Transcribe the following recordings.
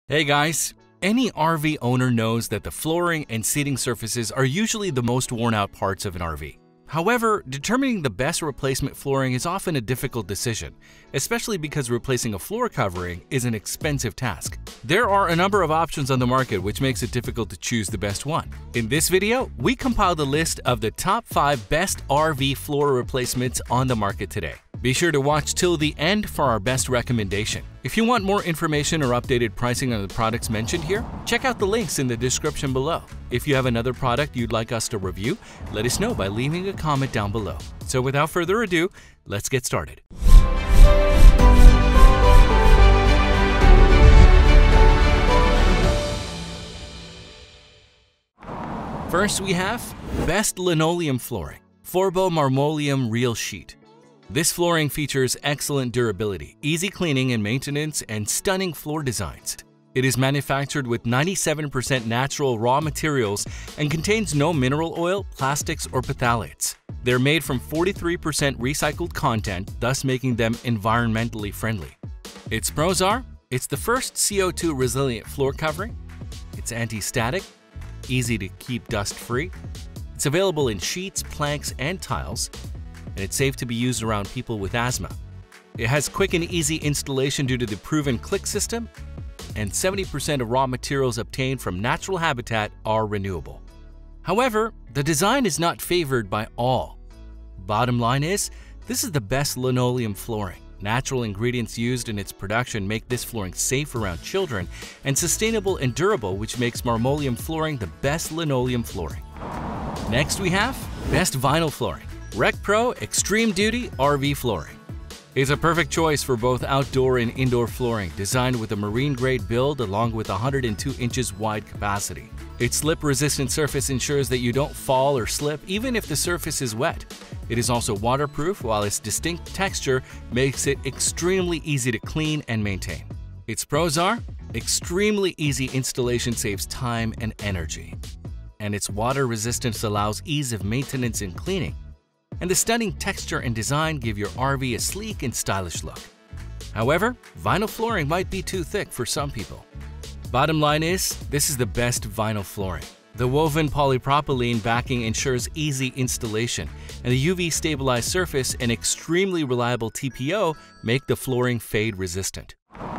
Hey guys! Any RV owner knows that the flooring and seating surfaces are usually the most worn out parts of an RV. However, determining the best replacement flooring is often a difficult decision, especially because replacing a floor covering is an expensive task. There are a number of options on the market which makes it difficult to choose the best one. In this video, we compiled a list of the top 5 best RV floor replacements on the market today. Be sure to watch till the end for our best recommendation. If you want more information or updated pricing on the products mentioned here, check out the links in the description below. If you have another product you'd like us to review, let us know by leaving a comment down below. So without further ado, let's get started. First we have Best Linoleum Flooring, Forbo Marmoleum Real Sheet. This flooring features excellent durability, easy cleaning and maintenance, and stunning floor designs. It is manufactured with 97% natural raw materials and contains no mineral oil, plastics, or phthalates. They're made from 43% recycled content, thus making them environmentally friendly. Its pros are, it's the first CO2 resilient floor covering, it's anti-static, easy to keep dust-free, it's available in sheets, planks, and tiles, and it's safe to be used around people with asthma. It has quick and easy installation due to the proven click system, and 70% of raw materials obtained from natural habitat are renewable. However, the design is not favored by all. Bottom line is, this is the best linoleum flooring. Natural ingredients used in its production make this flooring safe around children and sustainable and durable, which makes Marmoleum flooring the best linoleum flooring. Next we have Best Vinyl Flooring, Rec Pro Extreme Duty RV Flooring. It's a perfect choice for both outdoor and indoor flooring, designed with a marine-grade build along with 102 inches wide capacity. Its slip-resistant surface ensures that you don't fall or slip even if the surface is wet. It is also waterproof, while its distinct texture makes it extremely easy to clean and maintain. Its pros are, extremely easy installation saves time and energy, and its water resistance allows ease of maintenance and cleaning. And the stunning texture and design give your RV a sleek and stylish look. However, vinyl flooring might be too thick for some people. Bottom line is, this is the best vinyl flooring. The woven polypropylene backing ensures easy installation, and the UV-stabilized surface and extremely reliable TPO make the flooring fade resistant.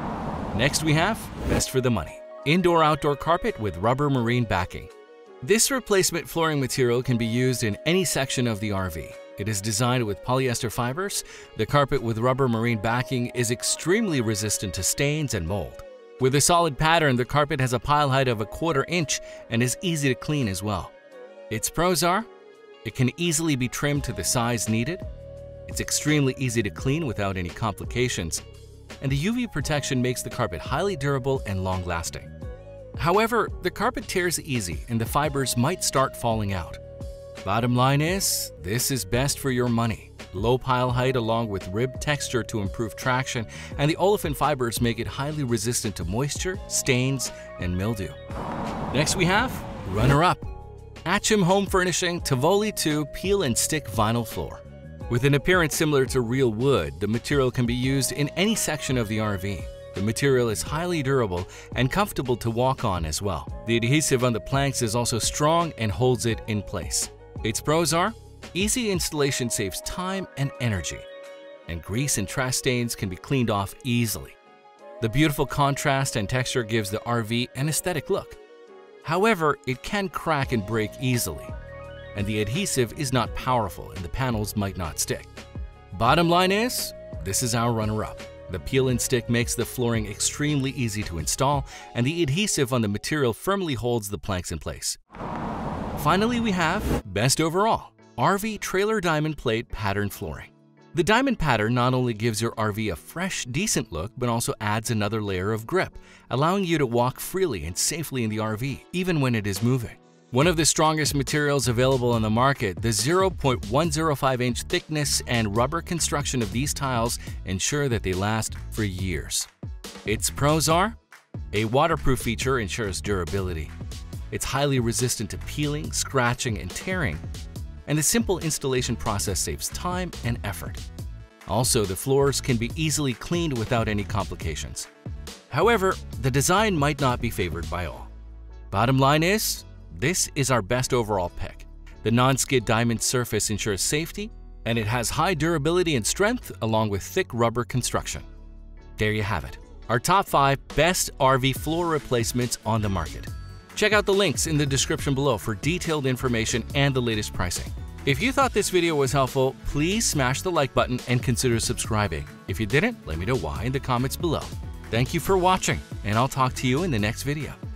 Next we have Best for the Money, Indoor-Outdoor Carpet with Rubber Marine Backing. This replacement flooring material can be used in any section of the RV. It is designed with polyester fibers. The carpet with rubber marine backing is extremely resistant to stains and mold. With a solid pattern, the carpet has a pile height of 1/4 inch and is easy to clean as well. Its pros are, it can easily be trimmed to the size needed, it's extremely easy to clean without any complications, and the UV protection makes the carpet highly durable and long-lasting. However, the carpet tears easy and the fibers might start falling out. Bottom line is, this is best for your money. Low pile height along with ribbed texture to improve traction, and the olefin fibers make it highly resistant to moisture, stains, and mildew. Next we have runner-up, Atcham Home Furnishing Tivoli 2 Peel and Stick Vinyl Floor. With an appearance similar to real wood, the material can be used in any section of the RV. The material is highly durable and comfortable to walk on as well. The adhesive on the planks is also strong and holds it in place. Its pros are, easy installation saves time and energy, and grease and trash stains can be cleaned off easily. The beautiful contrast and texture gives the RV an aesthetic look. However, it can crack and break easily, and the adhesive is not powerful and the panels might not stick. Bottom line is, this is our runner-up. The peel and stick makes the flooring extremely easy to install, and the adhesive on the material firmly holds the planks in place. Finally, we have Best Overall, RV Trailer Diamond Plate Pattern Flooring. The diamond pattern not only gives your RV a fresh, decent look, but also adds another layer of grip, allowing you to walk freely and safely in the RV, even when it is moving. One of the strongest materials available on the market, the 0.105-inch thickness and rubber construction of these tiles ensure that they last for years. Its pros are, a waterproof feature ensures durability. It's highly resistant to peeling, scratching, and tearing, and the simple installation process saves time and effort. Also, the floors can be easily cleaned without any complications. However, the design might not be favored by all. Bottom line is, this is our best overall pick. The non-skid diamond surface ensures safety, and it has high durability and strength along with thick rubber construction. There you have it, our top 5 best RV floor replacements on the market. Check out the links in the description below for detailed information and the latest pricing. If you thought this video was helpful, please smash the like button and consider subscribing. If you didn't, let me know why in the comments below. Thank you for watching, and I'll talk to you in the next video.